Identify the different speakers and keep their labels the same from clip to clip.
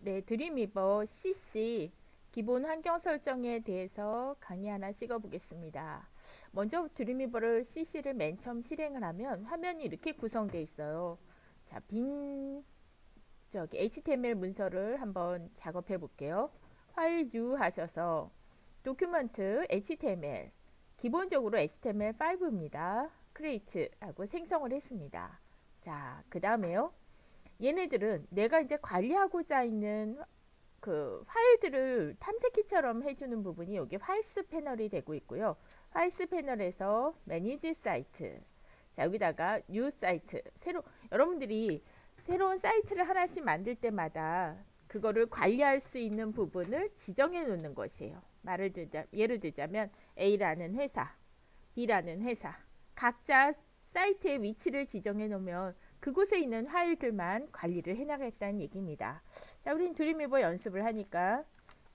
Speaker 1: 네, 드림위버 CC 기본 환경 설정에 대해서 강의 하나 찍어 보겠습니다. 먼저 드림위버를 CC를 맨 처음 실행을 하면 화면이 이렇게 구성되어 있어요. 자, 빈 HTML 문서를 한번 작업해 볼게요. 파일 뉴 하셔서 도큐먼트 HTML 기본적으로 HTML5입니다. 크리에이트 하고 생성을 했습니다. 자, 그 다음에요. 얘네들은 내가 이제 관리하고자 있는 그 파일들을 탐색키처럼 해주는 부분이 여기 파일스 패널이 되고 있고요. 파일스 패널에서 매니지 사이트, 자 여기다가 뉴 사이트, 여러분들이 새로운 사이트를 하나씩 만들 때마다 그거를 관리할 수 있는 부분을 지정해 놓는 것이에요. 예를 들자면 A라는 회사, B라는 회사, 각자 사이트의 위치를 지정해 놓으면 그곳에 있는 파일들만 관리를 해나가겠다는 얘기입니다. 자, 우린 드림위버 연습을 하니까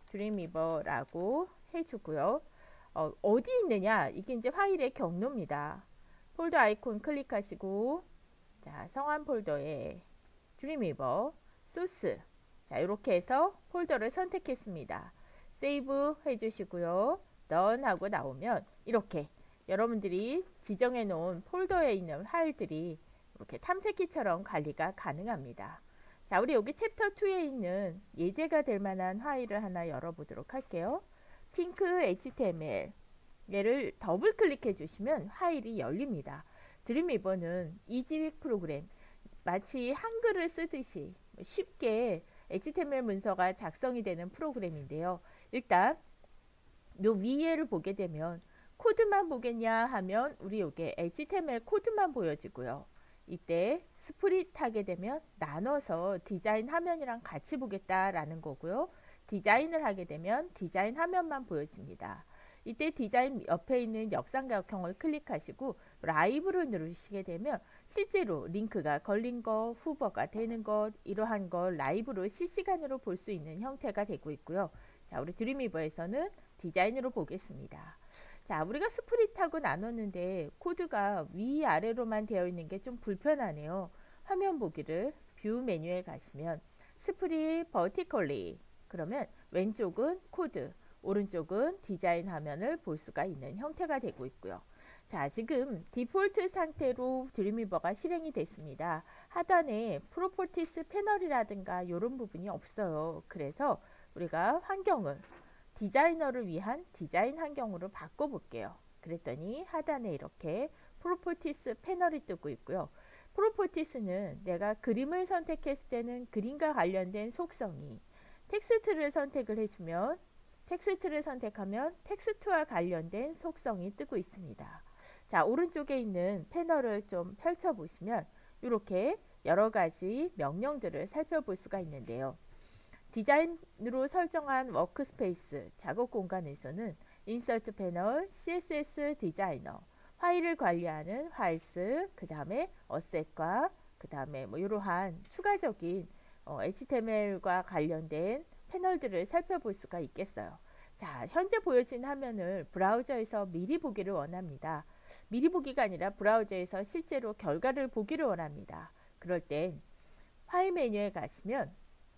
Speaker 1: 드림위버라고 해주고요. 어디 있느냐? 이게 이제 파일의 경로입니다. 폴더 아이콘 클릭하시고, 자, 성한 폴더에 드림위버, 소스. 자, 이렇게 해서 폴더를 선택했습니다. 세이브 해주시고요. 넌 하고 나오면 이렇게 여러분들이 지정해 놓은 폴더에 있는 파일들이 이렇게 탐색키처럼 관리가 가능합니다. 자, 우리 여기 챕터 2에 있는 예제가 될 만한 파일을 하나 열어보도록 할게요. 핑크 HTML 얘를 더블 클릭해 주시면 파일이 열립니다. 드림위버는 이지윅 프로그램, 마치 한글을 쓰듯이 쉽게 HTML 문서가 작성이 되는 프로그램인데요. 일단 요 위에를 보게 되면 코드만 보겠냐 하면 우리 요게 HTML 코드만 보여지고요. 이때 스프릿 하게 되면 나눠서 디자인 화면이랑 같이 보겠다라는 거고요. 디자인을 하게 되면 디자인 화면만 보여집니다. 이때 디자인 옆에 있는 역삼각형을 클릭하시고 라이브를 누르시게 되면 실제로 링크가 걸린 거, 후보가 되는 것, 이러한 걸 라이브로 실시간으로 볼 수 있는 형태가 되고 있고요. 자, 우리 드림위버에서는 디자인으로 보겠습니다. 자, 우리가 스프릿하고 나눴는데 코드가 위아래로만 되어 있는 게 좀 불편하네요. 화면 보기를 뷰 메뉴에 가시면 스프릿 버티컬리, 그러면 왼쪽은 코드, 오른쪽은 디자인 화면을 볼 수가 있는 형태가 되고 있고요. 자, 지금 디폴트 상태로 드림위버가 실행이 됐습니다. 하단에 프로퍼티스 패널이라든가 이런 부분이 없어요. 그래서 우리가 환경을 디자이너를 위한 디자인 환경으로 바꿔볼게요. 그랬더니 하단에 이렇게 프로퍼티스 패널이 뜨고 있고요. 프로퍼티스는 내가 그림을 선택했을 때는 그림과 관련된 속성이, 텍스트를 선택을 해주면 텍스트를 선택하면 텍스트와 관련된 속성이 뜨고 있습니다. 자, 오른쪽에 있는 패널을 좀 펼쳐보시면 이렇게 여러 가지 명령들을 살펴볼 수가 있는데요. 디자인으로 설정한 워크스페이스 작업 공간에서는 인서트 패널, CSS 디자이너, 파일을 관리하는 파일스, 그 다음에 어셋과 그 다음에 뭐 이러한 추가적인 HTML과 관련된 패널들을 살펴볼 수가 있겠어요. 자, 현재 보여진 화면을 브라우저에서 미리 보기를 원합니다. 미리 보기가 아니라 브라우저에서 실제로 결과를 보기를 원합니다. 그럴 땐 파일 메뉴에 가시면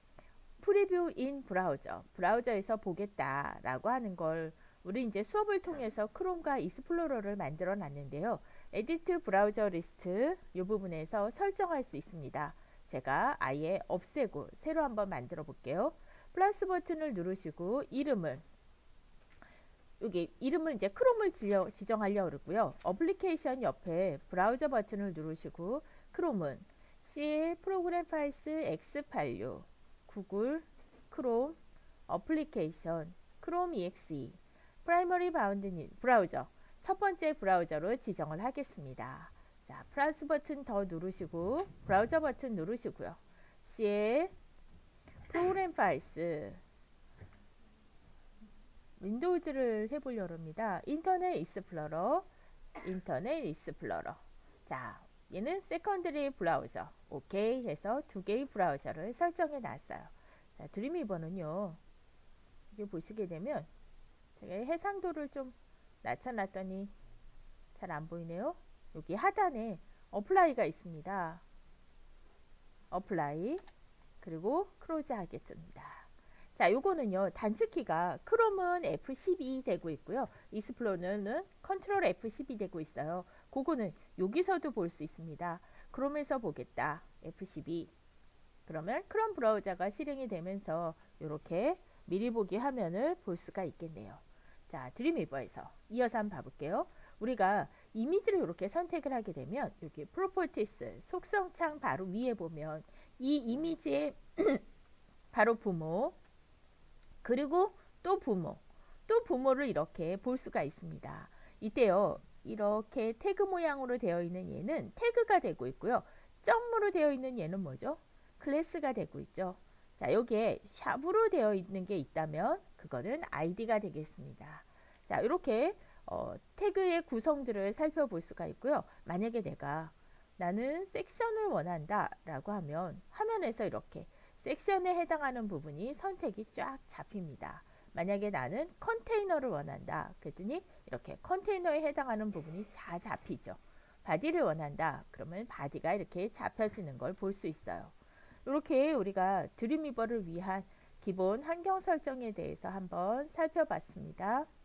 Speaker 1: 프리뷰 인 브라우저에서 보겠다라고 하는 걸 우리 이제 수업을 통해서 크롬과 익스플로러를 만들어 놨는데요. 에디트 브라우저 리스트 이 부분에서 설정할 수 있습니다. 제가 아예 없애고 새로 한번 만들어 볼게요. 플러스 버튼을 누르시고 여기 이름을 이제 크롬을 지정하려고 그러고요. 어플리케이션 옆에 브라우저 버튼을 누르시고 크롬은 C 프로그램 파일스 X86 구글 크롬 어플리케이션 크롬 EXE 프라이머리 브라우저 첫 번째 브라우저로 지정을 하겠습니다. 자, 플러스 버튼 더 누르시고 브라우저 버튼 누르시고요. C에 프로그램 파일스 윈도우즈를 해보려고 합니다. 인터넷 익스플로러 자, 얘는 세컨드리 브라우저 오케이 해서 두 개의 브라우저를 설정해 놨어요. 자, 드림위버는요, 이게 보시게 되면 제가 해상도를 좀 낮춰놨더니 잘 안 보이네요. 여기 하단에 어플라이가 있습니다. 어플라이 그리고 크로즈 하겠습니다. 자, 요거는요, 단축키가 크롬은 F12 되고 있고요. 익스플로러는 컨트롤 F12 되고 있어요. 그거는 여기서도 볼 수 있습니다. 크롬에서 보겠다. F12. 그러면 크롬 브라우저가 실행이 되면서 이렇게 미리 보기 화면을 볼 수가 있겠네요. 자, 드림위버에서 이어서 한번 봐볼게요. 우리가 이미지를 이렇게 선택을 하게 되면 여기 프로퍼티스 속성창 바로 위에 보면 이 이미지의 바로 부모, 그리고 또 부모, 또 부모를 이렇게 볼 수가 있습니다. 이때요, 이렇게 태그 모양으로 되어 있는 얘는 태그가 되고 있고요. 점으로 되어 있는 얘는 뭐죠? 클래스가 되고 있죠. 자, 여기에 샵으로 되어 있는 게 있다면 그거는 아이디가 되겠습니다. 자, 이렇게 태그의 구성들을 살펴볼 수가 있고요. 만약에 나는 섹션을 원한다 라고 하면 화면에서 이렇게 섹션에 해당하는 부분이 선택이 쫙 잡힙니다. 만약에 나는 컨테이너를 원한다 그랬더니 이렇게 컨테이너에 해당하는 부분이 다 잡히죠. 바디를 원한다 그러면 바디가 이렇게 잡혀지는 걸 볼 수 있어요. 이렇게 우리가 드림위버를 위한 기본 환경 설정에 대해서 한번 살펴봤습니다.